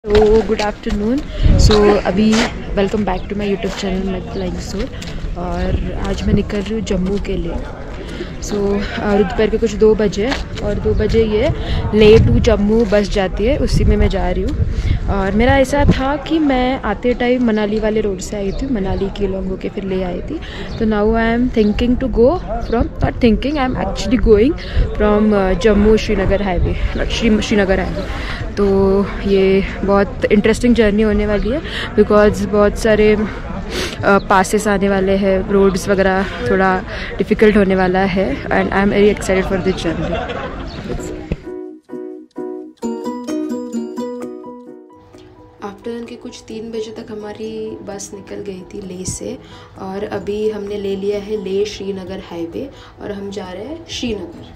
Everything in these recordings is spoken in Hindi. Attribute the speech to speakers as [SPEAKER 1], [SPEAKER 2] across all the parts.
[SPEAKER 1] तो गुड आफ्टरनून। अभी welcome back to my YouTube channel my flying soul. और आज मैं निकल रही हूँ जम्मू के लिए। दोपहर के कुछ 2 बजे और 2 बजे ये ले टू जम्मू बस जाती है, उसी में मैं जा रही हूँ। और मेरा ऐसा था कि मैं आते टाइम मनाली वाले रोड से आई थी, मनाली की लॉन्ग होके फिर ले आई थी। तो now I am thinking to go from not thinking I am actually going from Jammu Srinagar highway, not Srinagar highway. तो ये बहुत इंटरेस्टिंग जर्नी होने वाली है बिकॉज बहुत सारे पासेस आने वाले हैं, रोड्स वगैरह थोड़ा डिफ़िकल्ट होने वाला है and I am very excited for this journey. Afternoon के कुछ 3 बजे तक हमारी बस निकल गई थी ले से, और अभी हमने ले लिया है ले श्रीनगर हाईवे और हम जा रहे हैं श्रीनगर।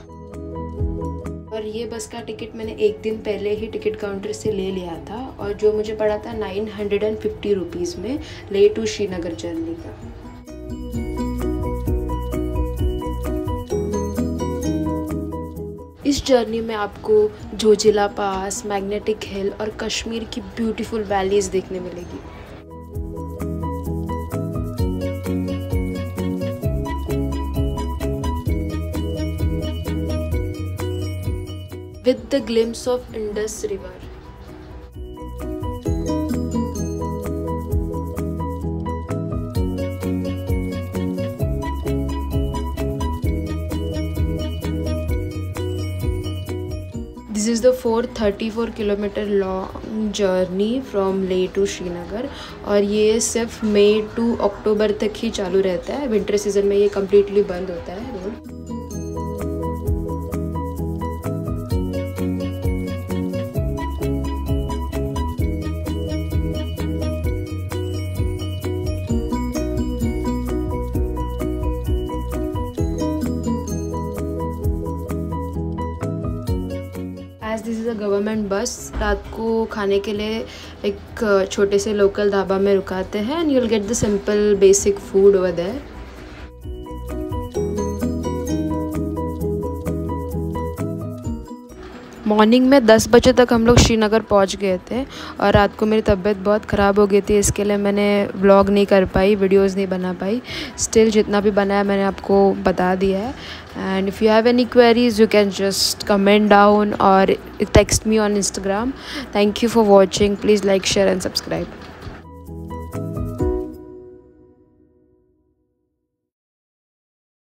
[SPEAKER 1] और ये बस का टिकट मैंने एक दिन पहले ही टिकट काउंटर से ले लिया था और जो मुझे पड़ा था 950 रुपीज़ में ले टू श्रीनगर जर्नी का। इस जर्नी में आपको जोजिला पास, मैग्नेटिक हिल और कश्मीर की ब्यूटीफुल वैलीज देखने मिलेगी। With the glimpse of Indus River. This is the 434 kilometre long journey from Leh to Srinagar और ये सिर्फ मई टू अक्टूबर तक ही चालू रहता है। विंटर सीजन में ये कम्प्लीटली बंद होता है road. This is a government bus. रात को खाने के लिए एक छोटे से लोकल ढाबा में रुकाते हैं and you will get the simple basic food over there. Morning में 10 बजे तक हम लोग श्रीनगर पहुंच गए थे और रात को मेरी तबीयत बहुत ख़राब हो गई थी, इसके लिए मैंने व्लॉग नहीं कर पाई, वीडियोस नहीं बना पाई। स्टिल जितना भी बनाया मैंने आपको बता दिया है। And if you have any queries you can just comment down और text me on Instagram. Thank you for watching. Please like, share and subscribe.